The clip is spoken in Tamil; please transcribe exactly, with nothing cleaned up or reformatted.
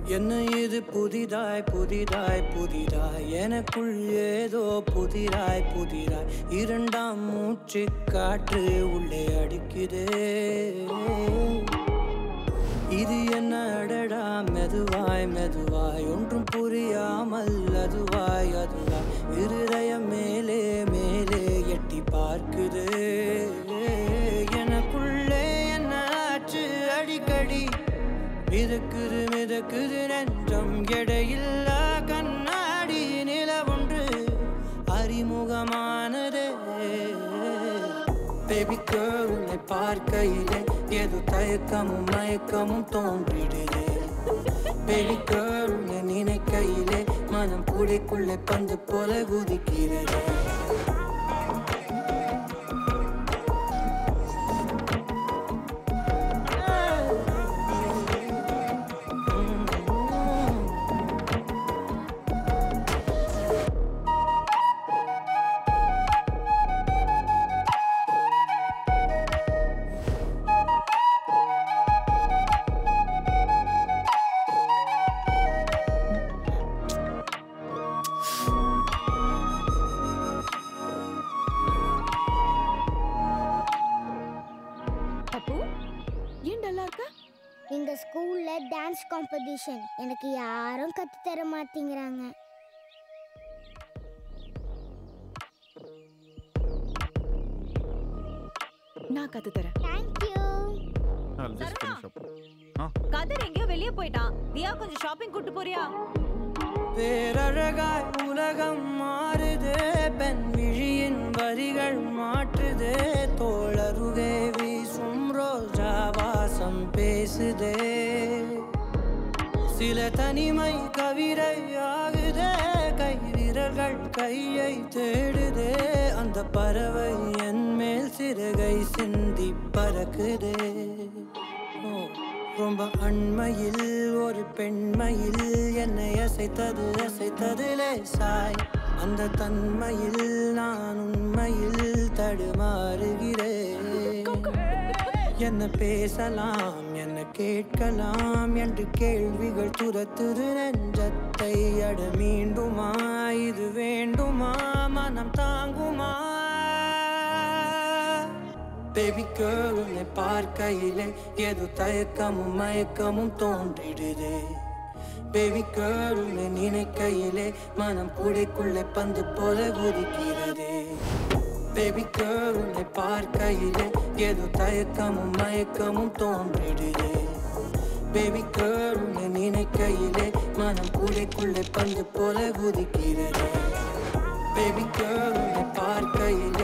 என்ன இது புதிதாய் புதிதாய் புதிதாய் எனக்குள் ஏதோ புதிராய் புதிராய் இரண்டாம் மூச்சு காற்று உள்ளே அடிக்குதே. இது என்ன அடடா மெதுவாய் மெதுவாய் ஒன்றும் புரியாமல் அதுவாய் அதுவாய் இருதயம் மேலே மேலே எட்டி பார்க்குது. எனக்குள்ளே என்ன ஆச்சு அடிக்கடி மிதக்குது மிதக்குது நெஞ்சம் எடையில்லா கண்ணாடி நிலவொன்று அறிமுகமானதே. பேபி கேர்ள் உன்னை பார்க்கையிலே ஏதோ தயக்கமும் மயக்கமும் தோன்றிடுதே. பேபி கேர்ள் உன்னை நினைக்கையிலே மனம் கூடைக்குள்ளே பந்து போல குதிக்கிறதே. இந்த ஸ்கூல்ல டான்ஸ் காம்படிஷன் எனக்கு யாரும் கத்து தர மாட்டேங்கிறாங்க. நான் கத்து தரேன். Thank you. கதிர் எங்கயோ வெளிய போய்ட்டான். தியா கொஞ்சம் ஷாப்பிங் கூட்டி போறியா? பேரழகாய் உலகம் மாறுதே, பெண் விழியின் வரிகள் மாற்றுதே, தோளருகே வீசும் ரோஜா வாசம் பேசுதே. சில தனிமை கவிதை ஆகுதே, கை விரல்கள் கையை தேடுதே, அந்த பறவை என் மேல் சிறகை சிந்தி பறக்குதே. ரொம்ப அண்மையில் ஒரு பெண்மையில் என்னை அசைத்தது அசைத்தது லேசாய். அந்த தன்மையில் நான் உண்மையில் தடுமாறுகிறேன். என்ன பேசலாம் என்ன கேட்கலாம் என்று கேள்விகள் துரத்துது நெஞ்சத்தை. அட மீண்டுமா இது வேண்டுமா மனம் தாங்குமா? பேபி கேர்ள் உன்னை பார்க்கையிலே ஏதோ தயக்கமும் மயக்கமும் தோன்றிடுதே. பேபி கேர்ள் உன்னை நினைக்கையிலே மனம் கூடைக்குள்ளே பந்து போல குதிக்கிறதே. பேபி கேர்ள் உன்னை பார்க்கையிலே ஏதோ தயக்கமும் மயக்கமும் தோன்றிடுதே. பேபி கேர்ள் உன்னை நினைக்கையிலே மனம் கூடைக்குள்ளே பந்து போல குதிக்கிறதே. பேபி கேர்ள் உன்னை பார்க்கையிலே